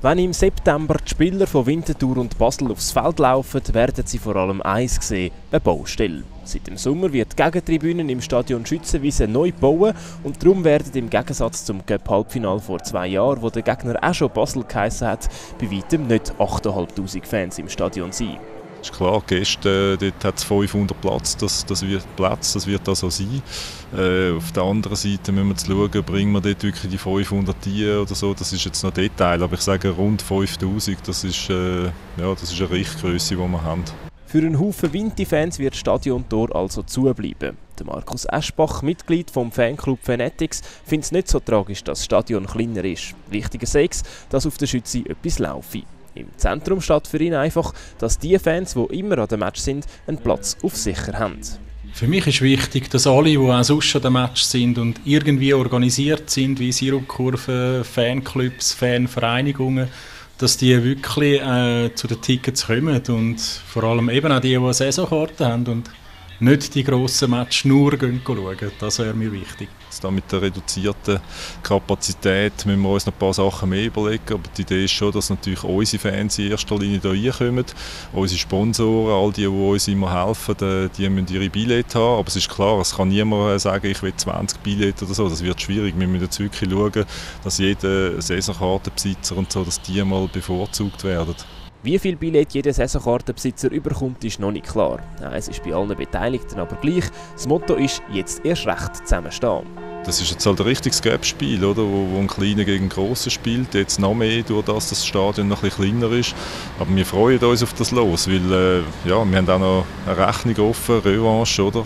Wenn im September die Spieler von Winterthur und Basel aufs Feld laufen, werden sie vor allem eins sehen: eine Baustelle. Seit dem Sommer wird die Gegentribüne im Stadion Schützenwiese neu gebaut und darum werden im Gegensatz zum Cup-Halbfinale vor 2 Jahren, wo der Gegner auch schon Basel geheissen hat, bei weitem nicht 8'500 Fans im Stadion sein. Es ist klar, gestern dort hat es 500 Platz, das wird auch so sein. Auf der anderen Seite müssen wir schauen, bringen wir dort wirklich die 500 Tiere oder so, das ist jetzt noch Detail, aber ich sage rund 5000, das ist eine Richtgröße, die wir haben. Für einen Haufen Vinti-Fans wird das Stadiontor also zubleiben. Der Markus Eschbach, Mitglied vom Fanclub Fanatics, findet es nicht so tragisch, dass das Stadion kleiner ist. Wichtiger sei es, dass auf der Schütze etwas laufe. Im Zentrum steht für ihn einfach, dass die Fans, die immer an dem Match sind, einen Platz auf sicher haben. Für mich ist wichtig, dass alle, die auch sonst an dem Match sind und irgendwie organisiert sind, wie Sirupkurven, Fanclubs, Fanvereinigungen, dass die wirklich zu den Tickets kommen und vor allem eben auch die Saisonkarten haben und nicht die grossen Matches nur schauen. Das wäre mir wichtig. Da mit der reduzierten Kapazität müssen wir uns noch ein paar Sachen mehr überlegen. Aber die Idee ist schon, dass natürlich unsere Fans in erster Linie hier reinkommen. Unsere Sponsoren, all die uns immer helfen, die müssen ihre Billette haben. Aber es ist klar, es kann niemand sagen, ich will 20 Billette oder so. Das wird schwierig. Wir müssen jetzt wirklich schauen, dass jeder Saisonkartenbesitzer und so, dass die mal bevorzugt werden. Wie viel Billett jeder Saisonkartenbesitzer überkommt, ist noch nicht klar. Es ist bei allen Beteiligten aber gleich. Das Motto ist «Jetzt erst recht zusammenstehen». Das ist jetzt halt ein richtiges Gap-Spiel, oder? Wo ein Kleiner gegen einen Grossen spielt. Jetzt noch mehr, durch das Stadion noch ein bisschen kleiner ist. Aber wir freuen uns auf das Los, weil wir haben auch noch eine Rechnung offen, Revanche, oder?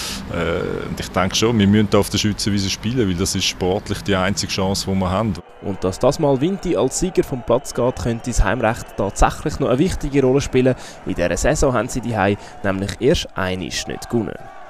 Und ich denke schon, wir müssen auf der Schützenwiese spielen, weil das ist sportlich die einzige Chance, die wir haben. Und dass das Mal Vinti als Sieger vom Platz geht, könnte das Heimrecht tatsächlich noch eine wichtige Rolle spielen. In dieser Saison haben sie die Heim nämlich erst einmal nicht gewonnen.